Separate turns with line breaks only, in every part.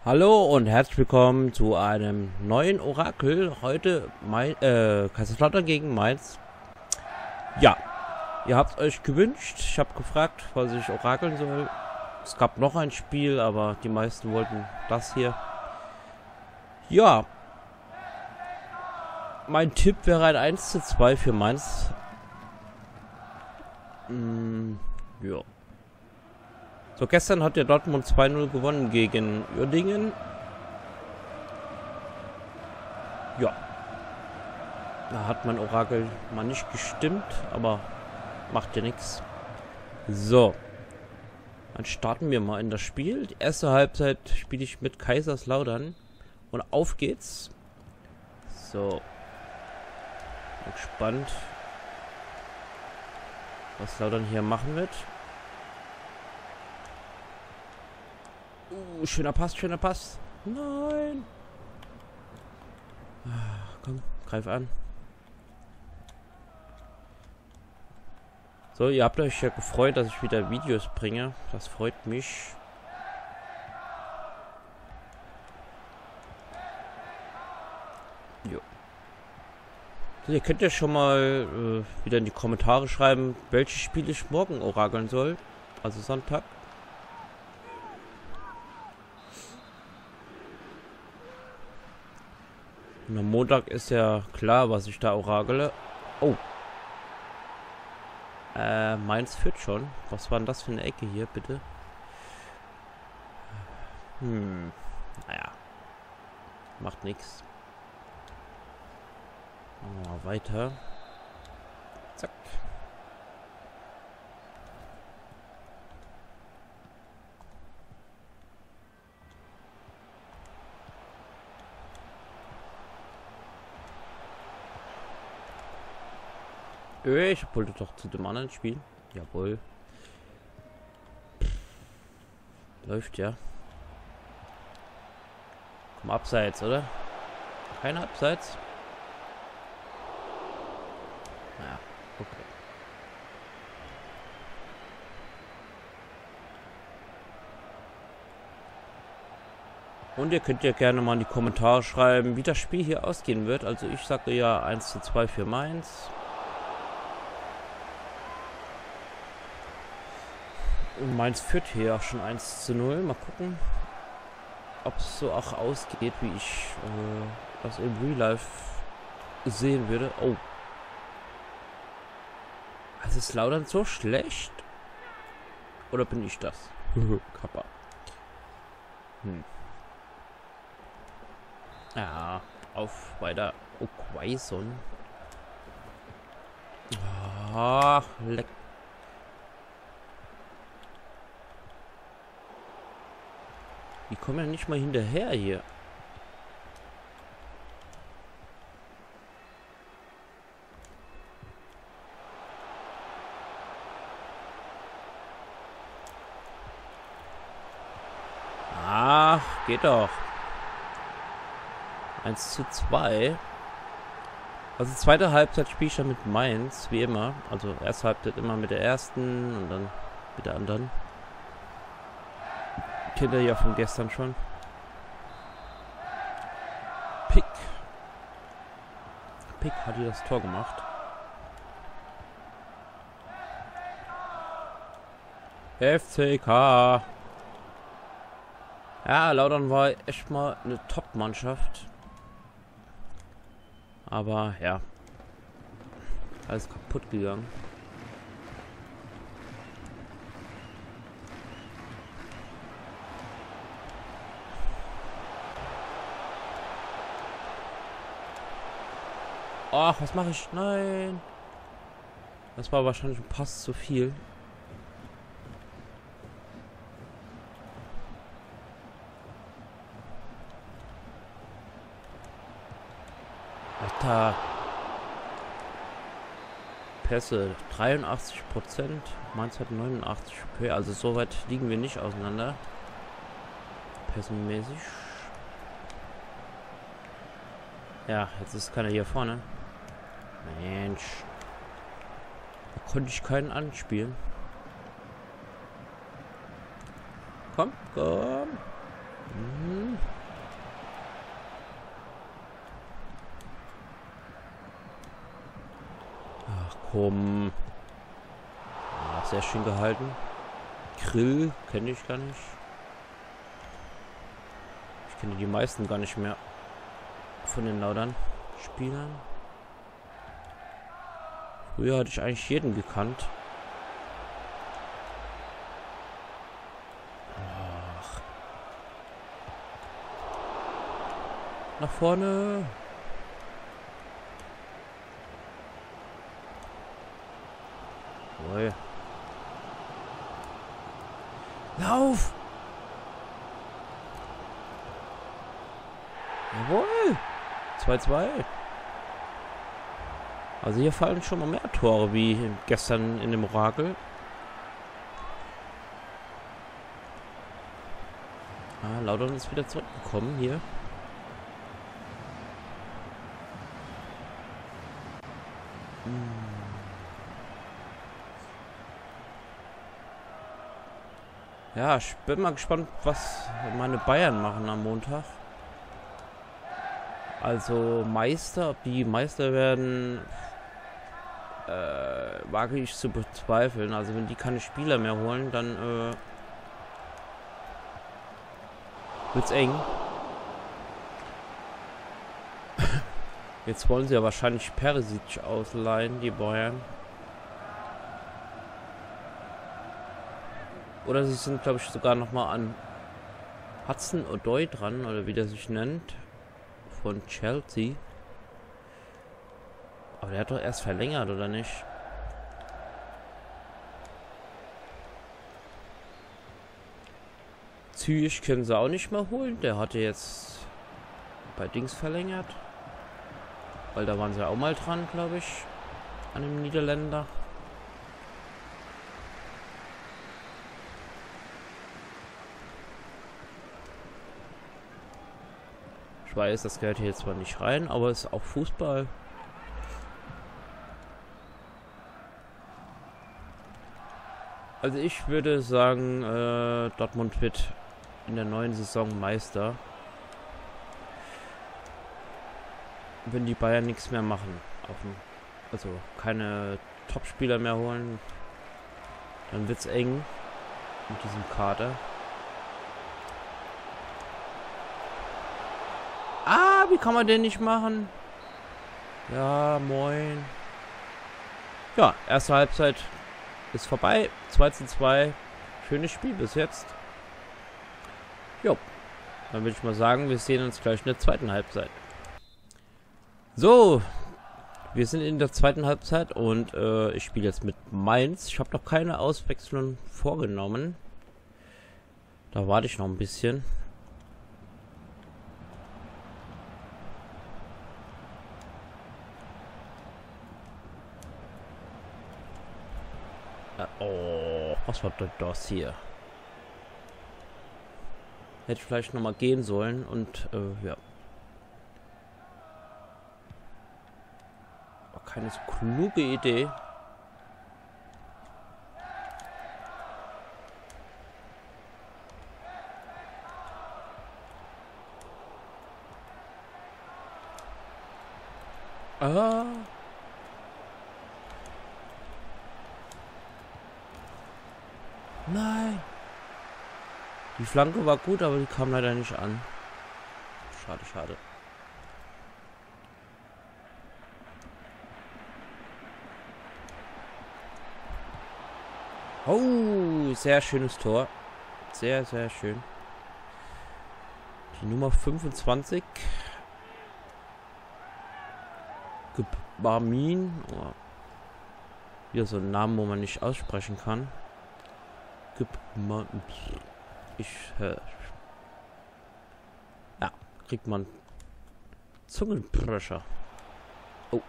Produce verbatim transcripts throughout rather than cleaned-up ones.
Hallo und herzlich willkommen zu einem neuen Orakel. Heute mein, äh, Kaiserslautern gegen Mainz. Ja, ihr habt euch gewünscht. Ich habe gefragt, was ich orakeln soll. Es gab noch ein Spiel, aber die meisten wollten das hier. Ja. Mein Tipp wäre ein eins zu zwei für Mainz. Mm, ja. So, gestern hat der Dortmund zwei null gewonnen gegen Uerdingen. Ja. Da hat mein Orakel mal nicht gestimmt, aber macht ja nichts. So. Dann starten wir mal in das Spiel. Die erste Halbzeit spiele ich mit Kaiserslautern. Und auf geht's. So. Bin gespannt, was Lautern hier machen wird. Uh, schöner Pass, schöner Pass. Nein. Ah, komm, greif an. So, ihr habt euch ja gefreut, dass ich wieder Videos bringe. Das freut mich. Jo. So, ihr könnt ja schon mal äh, wieder in die Kommentare schreiben, welche Spiele ich morgen orakeln soll. Also Sonntag. Und am Montag ist ja klar, was ich da orakele. Oh. Äh, Mainz führt schon. Was war denn das für eine Ecke hier, bitte? Hm. Naja. Macht nichts. Machen wir weiter. Zack. Ich wollte doch zu dem anderen Spiel. Jawohl. Läuft ja. Komm, abseits, oder? Keine Abseits? Naja, okay. Und ihr könnt ja gerne mal in die Kommentare schreiben, wie das Spiel hier ausgehen wird. Also ich sage ja eins zu zwei für Mainz. Und Mainz führt hier auch schon eins zu null. Mal gucken, ob es so auch ausgeht, wie ich äh, das im Real Life sehen würde. Oh. Also ist Lautern so schlecht? Oder bin ich das? Kappa. Hm. Ja, auf weiter. Oh, Quaison. Ach, leck. Die kommen ja nicht mal hinterher hier. Ach, geht doch. eins zu zwei. Also zweite Halbzeit spiele ich dann mit Mainz, wie immer. Also erste Halbzeit immer mit der ersten und dann mit der anderen. Kennt ihr ja von gestern schon. Pick. Pick hat hier das Tor gemacht. F C K. Ja, Lautern war echt mal eine Top-Mannschaft. Aber ja. Alles kaputt gegangen. Ach, was mache ich? Nein. Das war wahrscheinlich ein Pass zu viel. Alter. Pässe dreiundachtzig Prozent. Mainz hat neunundachtzig. Okay, also so weit liegen wir nicht auseinander. Pässenmäßig. Ja, jetzt ist keiner hier vorne. Mensch. Da konnte ich keinen anspielen. Komm, komm. Hm. Komm. Ja, sehr schön gehalten. Grill kenne ich gar nicht. Ich kenne die meisten gar nicht mehr von den Laudern Spielern. Früher hatte ich eigentlich jeden gekannt. Ach. Nach vorne. Jawohl. Lauf! Jawohl! zwei zwei. Also hier fallen schon mal mehr Tore wie gestern in dem Orakel. Ah, Laudern ist wieder zurückgekommen hier. Hm. Ja, ich bin mal gespannt, was meine Bayern machen am Montag. Also Meister, ob die Meister werden, äh, wage ich zu bezweifeln. Also wenn die keine Spieler mehr holen, dann äh, wird's eng. Jetzt wollen sie ja wahrscheinlich Perisic ausleihen, die Bayern. Oder sie sind, glaube ich, sogar noch mal an Hudson-Odoi dran, oder wie der sich nennt, von Chelsea. Aber der hat doch erst verlängert, oder nicht? Zürich können sie auch nicht mehr holen. Der hatte jetzt bei Dings verlängert. Weil da waren sie auch mal dran, glaube ich. An dem Niederländer. Ich weiß, das gehört hier zwar nicht rein, aber es ist auch Fußball. Also ich würde sagen, äh, Dortmund wird in der neuen Saison Meister. Wenn die Bayern nichts mehr machen. Auf dem, also keine Topspieler mehr holen, dann wird es eng mit diesem Kader. Ah, wie kann man den nicht machen? Ja, moin. Ja, erste Halbzeit ist vorbei. zwei zu zwei. Schönes Spiel bis jetzt. Jo. Dann würde ich mal sagen, wir sehen uns gleich in der zweiten Halbzeit. So. Wir sind in der zweiten Halbzeit und äh, ich spiele jetzt mit Mainz. Ich habe noch keine Auswechslung vorgenommen. Da warte ich noch ein bisschen. Oh, was war denn das hier? Hätte ich vielleicht noch mal gehen sollen und äh, ja. War keine so kluge Idee. Ah. Nein. Die Flanke war gut, aber die kam leider nicht an. Schade, schade. Oh, sehr schönes Tor. Sehr, sehr schön. Die Nummer fünfundzwanzig. Barmin. Oh. Wieder so ein Name, wo man nicht aussprechen kann. Ich äh, ja, kriegt man Zungenbrecher. Oh.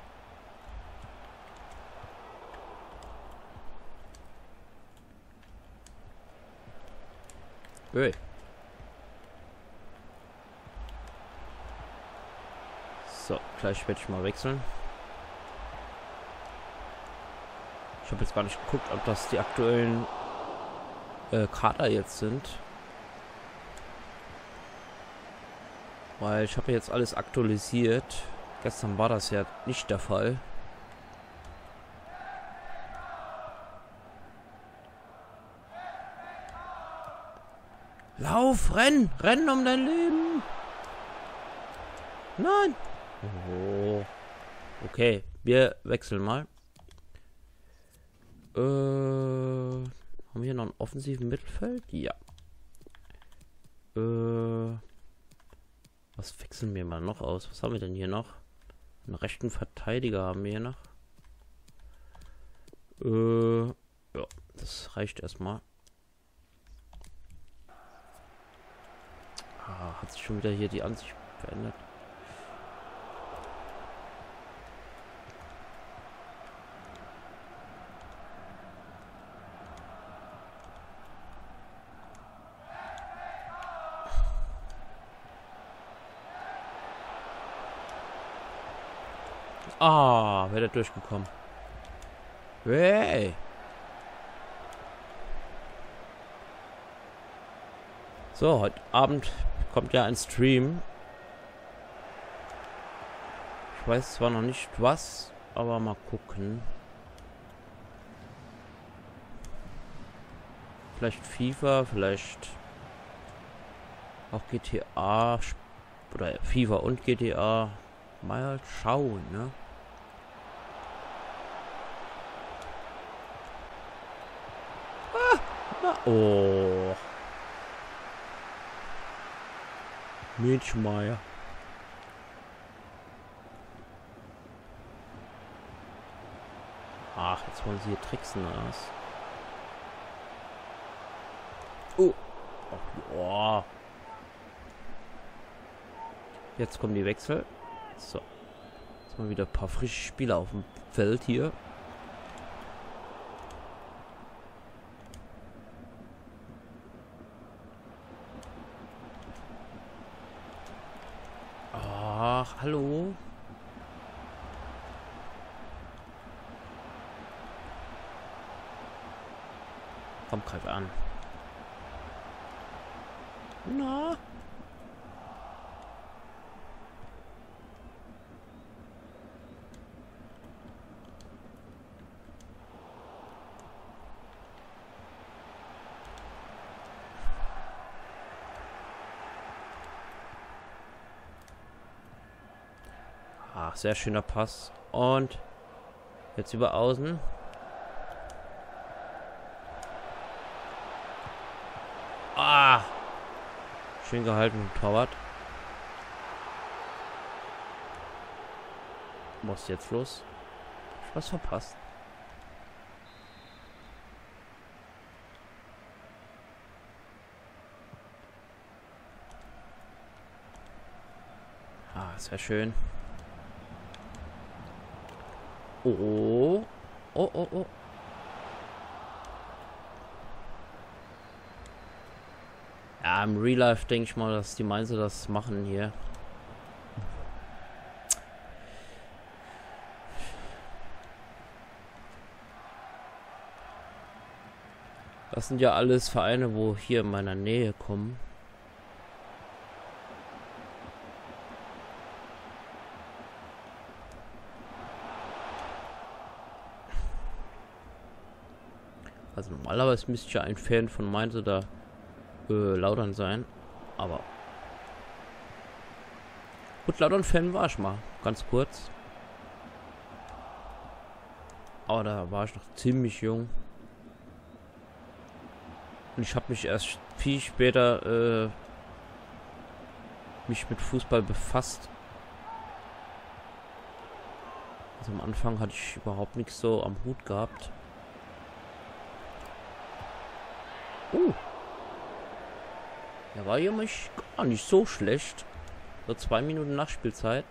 Hey. So, gleich werde ich mal wechseln. Ich habe jetzt gar nicht geguckt, ob das die aktuellen Kader jetzt sind, weil ich habe jetzt alles aktualisiert. Gestern war das ja nicht der Fall. Lauf, renn, renn um dein Leben. Nein. Oh. Okay, wir wechseln mal. Äh, haben wir hier noch einen offensiven Mittelfeld? Ja. Äh, was wechseln wir mal noch aus? Was haben wir denn hier noch? Einen rechten Verteidiger haben wir hier noch. Äh, ja, das reicht erstmal. Ah, hat sich schon wieder hier die Ansicht verändert. Ah, wäre der durchgekommen. Hey. So, heute Abend kommt ja ein Stream. Ich weiß zwar noch nicht was, aber mal gucken. Vielleicht FIFA, vielleicht auch G T A oder FIFA und G T A. Mal schauen, ne? Oh. Milchmeier. Ach, jetzt wollen sie hier tricksen oder was? Oh. Oh. Jetzt kommen die Wechsel. So. Jetzt mal wieder ein paar frische Spieler auf dem Feld hier. Ach, hallo. Komm, greif an. Na? Ach, sehr schöner Pass. Und jetzt über außen. Ah! Schön gehalten mit dem Torwart. Was ist jetzt los? Ich was verpasst. Ah, sehr schön. Oh. Oh, oh, oh. Ja, im Real Life denke ich mal, dass die Mainzer das machen hier. Das sind ja alles Vereine, wo hier in meiner Nähe kommen. Also normalerweise müsste ich ja ein Fan von Mainz oder äh, Lautern sein. Aber gut, Lautern-Fan war ich mal. Ganz kurz. Aber da war ich noch ziemlich jung. Und ich habe mich erst viel später äh, mich mit Fußball befasst. Also am Anfang hatte ich überhaupt nichts so am Hut gehabt. Uh. Der war hier mich gar nicht so schlecht. So zwei Minuten Nachspielzeit.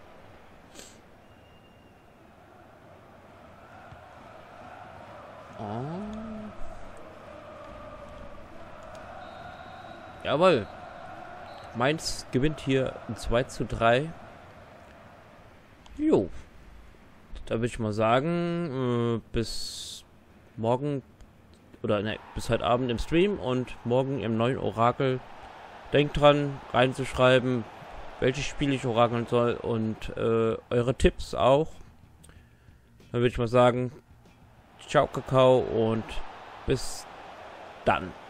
Oh. Jawohl. Mainz gewinnt hier ein zwei zu drei. Jo. Da würde ich mal sagen, äh, bis morgen oder ne, bis heute Abend im Stream und morgen im neuen Orakel. Denkt dran, reinzuschreiben, welches Spiel ich orakeln soll und äh, eure Tipps auch. Dann würde ich mal sagen, ciao Kakao und bis dann.